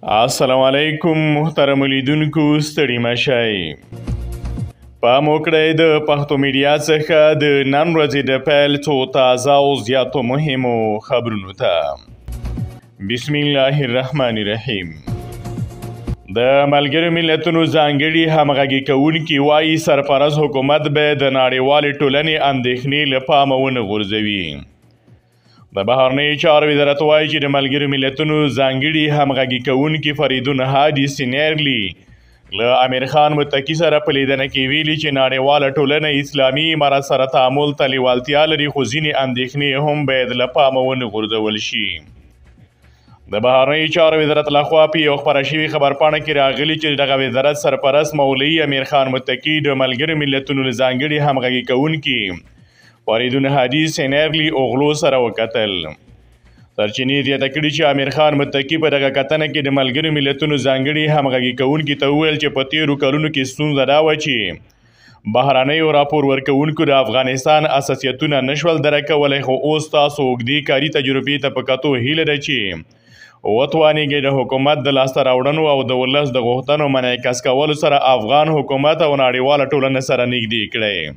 السلام علیکم محترم لیدونکو ستړي مشئ پام وکړئ د پښتو میډیا څخه د نن ورځې د پیل څو تازه او زیاتو مهمو خبرونو ته بسم الله الرحمن الرحیم د ملګرو ملتونو ځانګړي همغږي کوونکي وایي سرپرست حکومت به د نړیوالې ټولنې اندېښنې له پامه ونه غورځوي د بهرنیو چارو وزارت وایي چې د ملګرو ملتونو ځانګړي همغږي کوونکي فریدون هادي سینیرلي له امیر خان متقي سره په لیدنه کې ویلي چې نړیواله ټولنه اسلامي امارت سره تعامل ته لیوالتیا لري خو ځینې اندېښنې هم باید له پامه ونه غورځول شي د بهرنیو چارو وزارت لخوا په یو خپره شوي خبرپاڼه کې راغلي چې دغه وزارت سرپرست مولوي امیر خان متقي د ملګرو ملتونو له ځانګړي همغږي کوونکي فریدون هادي سینیرلي اوغلو سره وکتل سرچینې زیاته کړي چې امیر خان متقي په دغه کتنه کې د ملګرو ملتونو ځانګړي همغږي کوونکي ته وویل چې په تېرو کلونو کې ستونزه دا وه چې بهرنیو راپور ورکوونکو د افغانستان اساسیتونه نشول درک کولی خو اوس تاسو اوږدې کاري تجربې ته په کتو هیله ده چې وتوانیږئ د حکومت د لاسته راوړنو او د ولس د غوښتنو منعکس کولو سره افغان حکومت او نړیواله ټولنه سره نږدې کړئ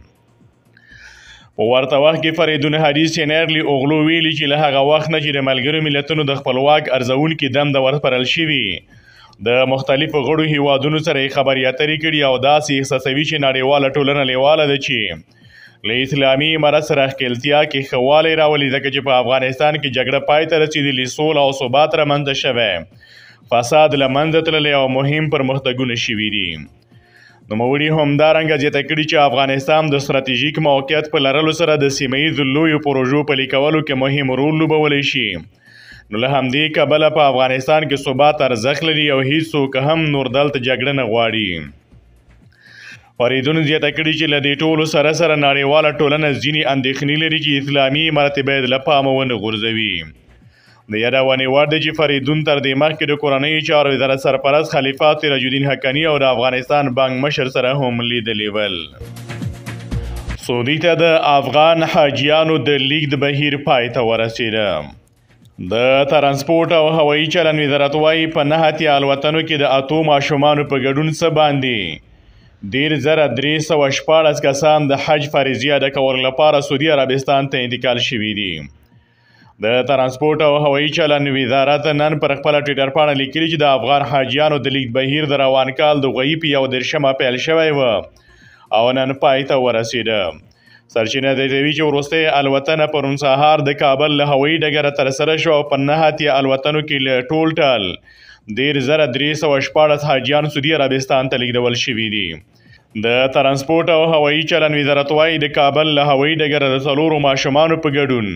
په ورته وخت کې فریدون هادي سینیرلي اوغلو ویلي چې له هغه وخت نه چې د ملګرو ملتونو د خپلواک ارزونکي دنده ورسپارل شوي د مختلفو غړو هیوادونو سره یې خبرې اترې کړي او داسې احساسوي چې نړیواله ټولنه لیواله ده چې له اسلامي امارت سره ښکیلتیا کې ښه والی راولي ځکه چې په افغانستان کې جګړه پای ته رسېدلې سوله او ثبات رامنځته شوی فساد له منځه تللی او مهم پرمختګونه شوي دي نوموړي همدارنګه زیاته کړي چې افغانستان د ستراتیژیک موقعیت په لرلو سره د سیمه ییزو لویو پروژو پلي کولو کې مهم رول لوبولی شي نو له همدې کبله په افغانستان کې ثبات ارزښت لري او هیڅوک هم نور دلته جګړه نه غواړي فریدون زیاته کړي چې له دې ټولو سره سره نړیواله ټولنه ځینې اندېښنې لري چې اسلامي امارت باید له پامه ونه غورځوي د یادونې وړ دی چې فریدون تر دې مخکې د کورنیو چارو وزارت سرپرست خلیفه سراج الدین حقاني او د افغانستان بانک مشر سره هم لیدلي ول سعودي ته د افغان حاجیانو د لیږد بهیر پای ته ورسېده د ترانسپورټ او هوایي چلن وزارت وایي په 9 اتیا الوتنو کې د 8 ماشومانو په ګډون څه باندې 10314 کسان د حج فریضې ادا کولو لپاره سعودي عربستان ته انتقال شوي دي د ترانسپورټ او هوایي چلن وزارت نن پر خپله ټویټر پاڼه لیکلي چې د افغان حاجیانو د لیږد بهیر د روان کال د غویي په 11 پیل شوی و او نن پای ته ورسېده سرچینه زیاتوي چې وروستۍ الوتنه پرون سهار د کابل له هوایي ډګره ترسره شوه او په 9 اتیا الوتنو کې له ټول 10314 حاجیان سعودي عربستان ته لیږدول شوي دي د ترانسپورټ او هوایي چلن وزارت وایي د کابل له هوایي ډګره د 4 ماشومانو په ګډون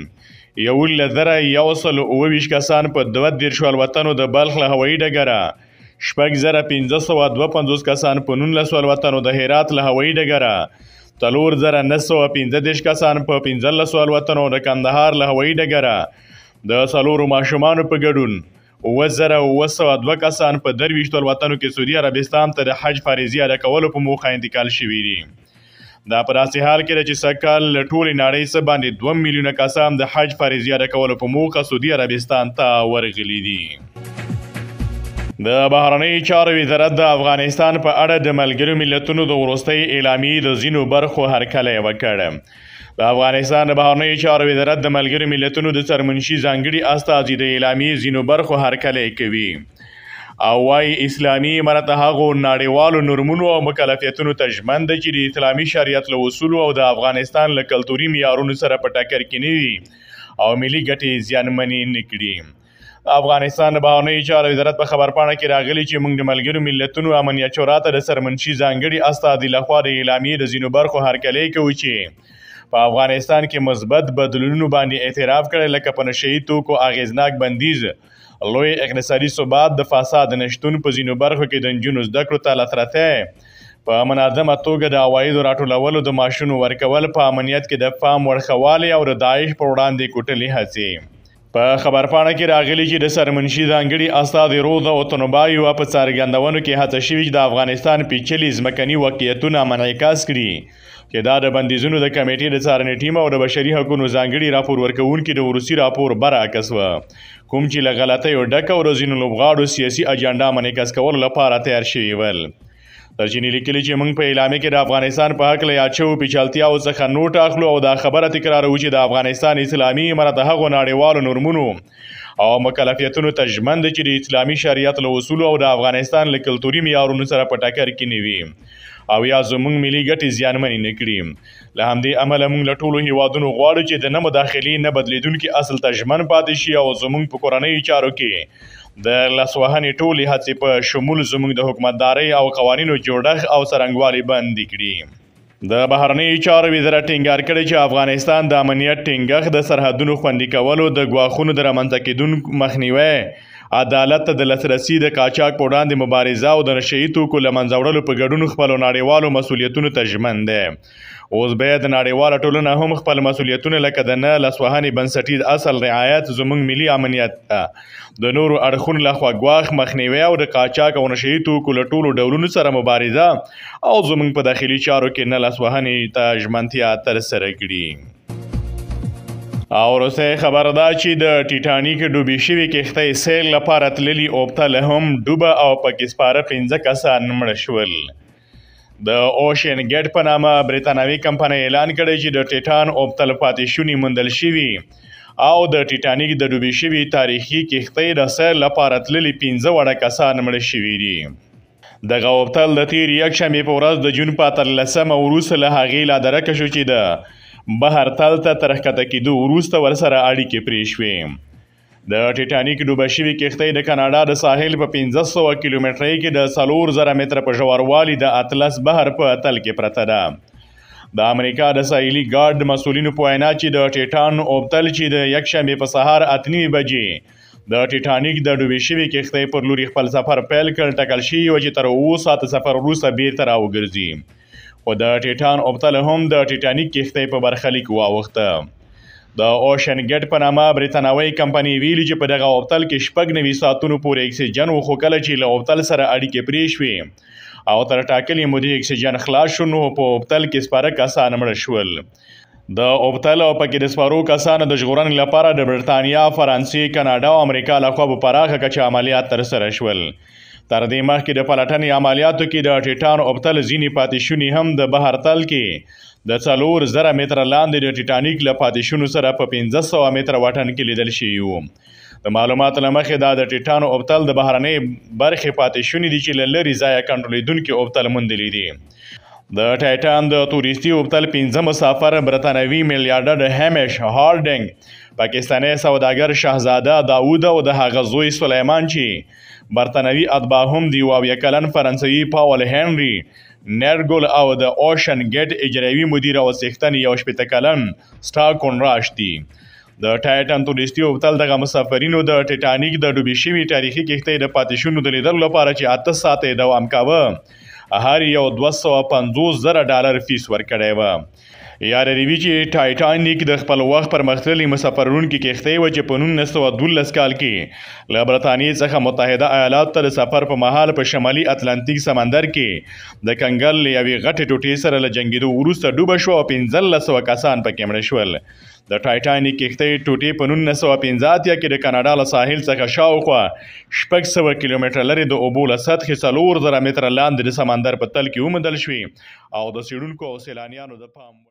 11,128 کسان په 32 الوتنو د بلخ له هوایي ډګره 6,552 کسان په 19 الوتنو د هرات له هوایي ډګره 3,915 کسان په 15 الوتنو د کندهار له هوایي ډګره د 4 ماشومانو په ګډون 7,202 کسان په 23 الوتنو کې سعودي عربستان ته د حج فریضې ادا کولو په موخه انتقال شوي دي دا په داسې حال کې ده چې سږکال له ټولې نړۍ څخه باندې 2 میلیونه کسان د حج فریضې ادا کولو په موخه سعودي عربستان ته ورغلي دي د بهرنیو چارو وزارت د افغانستان په اړه د ملګرو ملتونو د وروستۍ اعلامیې د ځینو برخو هرکلی وکړ د افغانستان د بهرنیو چارو وزارت د ملګرو ملتونو د سرمنشي ځانګړي استازي د اعلامیې ځینو برخو هرکلی کوي او وايي اسلامي امارت هغو نړیوالو نورمونو او مکلفیتونو ته ژمن ده چې د اسلامي شریعت له اصولو او د افغانستان له کلتوري معیارونو سره په ټکر کې نه وي او ملي ګټې زیانمنې نه کړي افغانستان د بهرنیو چارو وزارت په خبرپاڼه کې راغلي چې موږ د ملګرو ملتونو امنیت شورا ته د سرمنشي ځانګړي استازي لخوا د اعلامیې د ځینو برخو هرکلی کوي چې په افغانستان کې مثبت بدلونونو باندې اعتراف کړی لکه په نشهیي توکو اغیزناک بندیز لوی اقتصادي ثبات د فساد نشتون په ځینو برخو کې د نجونو زده کړو ته لاسرسی په منظمه توګه د عوایدو راټولولو د معاشونو ورکول په امنیت کې د پام ورښوالي او د داعش پر وړاندې کوټلې هڅې په خبرپاڼه کې راغلي چې د سرمنشي ځانګړي استازي روزا اوتنوبایو په څرګندونو کې هڅه شوې چې د افغانستان پیچلي ځمکني واقعیتونه منعکس کړي چې دا د بندیزونو د کمیټې د څارنې ټیم او د بشري حقوقو ځانګړي راپور ورکوونکي د وروستي راپور برعکس وه، کوم چې له غلطیو ډک او د ځینو لوبغاړو سیاسي اجنډا منعکس کولو لپاره تیار شوي ول. سرچینې لیکلي چې موږ په اعلامیه کې د افغانستان په هکله یاد شویو پیچلتیاوو څخه نوټ اخلو او دا خبره تکراروو چې د افغانستان اسلامي امارت د هغو نړیوالو نورمونو او مکلفیتونو ته ژمن دی چې د اسلامي شریعت له اصولو او د افغانستان له کلتوري معیارونو سره په ټکر کې نه وي او یا زموږ ملي ګټې زیانمنې نه کړي. له همدې امله موږ له ټولو هیوادونو غواړو چې د نه مداخلې نه بدلیدونکي اصل ته ژمن پاتې شي او زموږ په کورنیو چارو کې د لاسوهنې ټولې هڅې په شمول زموږ د حکومتدارۍ او قوانینو جوړښت او څرنګوالي بندي کړي. د بهرنیو چارو وزارت ټینګار کړی چې افغانستان د امنیت ټینګښت، د سرحدونو خوندي کولو، د ګواښونو د رامنځته کېدونکو مخنیوی، عدالت ته د لاسرسي، د قاچاق په وړاندې مبارزه او د نشه یي توکو له منځه وړلو په ګډون خپلو نړیوالو مسؤلیتونو ته ژمن دی. اوس باید نړیواله ټولنه هم خپل مسؤلیتونه لکه د نه لاسوهنې بنسټیز اصل رعایت، زموږ ملي امنیت ته د نورو اړخونو لخوا ګواښ مخنیوی او د قاچاق او نشه یي توکو له ټولو ډولونو سره مبارزه او زموږ په داخلي چارو کې نه لاسوهنې ته ژمنتیا ترسره کړي. او وروستی خبر دا چې د ټیټانیک ډوبې شوې کښتۍ سیل لپاره تللي اوبتل هم ډوبه او پکې سپاره 15 کسان مړه شول. د اوشن ګیټ په نامه برتانوي کمپنۍ اعلان کړی چې د ټیټان اوبتل پاتې شوني موندل شوي او د ټیټانیک د ډوبې شوي تاریخي کښتۍ د سیل لپاره تللي 15 وړه کسان مړه شوي دي. دغه اوبتل د تېرې یکشنبې په ورځ د جون په 13 وروسته له هغې لا درکه شو چې د بحر تل ته تر ښکته کېدو وروسته ورسره اړیکې پرې شوې. د ټیټانیک ډوبه شوې کښتۍ د کاناډا د ساحل په 1500 کیلومترۍ کې د 4000 متره په ژوروالي د اطلس بحر په تل کې پرته ده. د امریکا د ساحلي ګارد مسؤلینو په وینا چې د ټیټان اوبتل چې د یکشنبې په سهار 8:30 بجې د ټیټانیک د ډوبې شوې کښتۍ پر لوري خپل سفر پیل کړ، ټاکل شوي و چې تر 7 ساعته سفر وروسته بیرته راوګرځي. خو د ټیټان اوبتل هم د ټیټانیک کښتۍ په برخلیک واوښته. د اوشن ګیټ په نامه برتانوي کمپنۍ ویلي چې په دغه اوبتل کې 96 ساعتونو پورې اکسیجن و، خو کله چې له اوبتل سره اړیکې پرې شوې او تر ټاکلې مودې اکسیجن خلاص شو نو په اوبتل کې سپاره کسان مړه شول. د اوبتل او پکې د سپارو کسانو د ژغورنې لپاره د برتانیا، فرانسې، کاناډا او امریکا لخوا په پراخه کچه عملیات ترسره شول. تر دې مخکې د پلټنې عملیاتو کې د ټیټان اوبتل ځینې پاتې شوني هم د بحر تل کې د 4000 متره لاندې د ټیټانیک له پاتې شونو سره په 1500 متره واټن کې لیدل شوي وو. د معلوماتو له مخې دا د ټیټان اوبتل د بهرنۍ برخې پاتې شوني دي چې له لرې ځایه کنټرولېدونکي اوبتل موندلي دي. د ټایټان د تورستي اوبتل 15 مسافر برتانوي میلیارډر همیش هارډنګ، پاکستاني سوداګر شهزاده داوود او د هغه زوی سلیمان چې برتانوي اتباع هم دي، او 1 کلن فرانسوي پاول هنري نرګل او د اوشن ګیټ اجرایوي مدیر او څښتن 18 کلن سټاکون راش دي. د ټایټن تورستي اوبتل دغه مسافرینو د ټیټانیک د ډوبې شوي تاریخي کښتۍ د پاتې شونو د لیدلو لپاره چې 8 ساعته دوام کاوه هر یو $250,000 فیس ورکړی و. یادوي چې ټایټانیک د خپل وخت پرمختللي مسافرونکي کښتۍ وه چې په 1912 کال کې له برطانیې څخه متحده ایالاتو ته د سفر په مهال په شمالي اتلانتیک سمندر کې د کنګل له یوې غټې ټوټې سره له جنګېدو وروسته ډوبه شوه او 1500 کسان پکې مړه شول. د ټایټانیک کښتۍ ټوټې په 1985 کې د کاناډا له ساحل څخه شاوخوا 600 کیلومتره لرې د اوبو له سطحې 4000 متره لاندې د سمندر په تل کې وموندل شوې او د څېړونکو او سیلانیانو د پام